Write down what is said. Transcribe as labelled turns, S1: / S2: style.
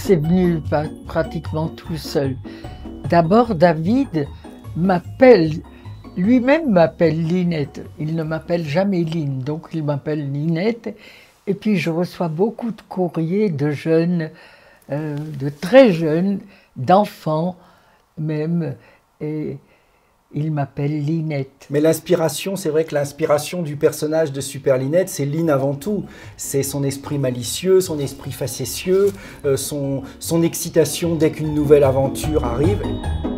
S1: c'est venu pratiquement tout seul. D'abord, David m'appelle, lui-même m'appelle Linette. Il ne m'appelle jamais Line, donc il m'appelle Linette. Et puis je reçois beaucoup de courriers de jeunes, de très jeunes, d'enfants même. Et il m'appelle Linette.
S2: Mais l'inspiration, c'est vrai que l'inspiration du personnage de Super Linette, c'est Line avant tout. C'est son esprit malicieux, son esprit facétieux, son excitation dès qu'une nouvelle aventure arrive.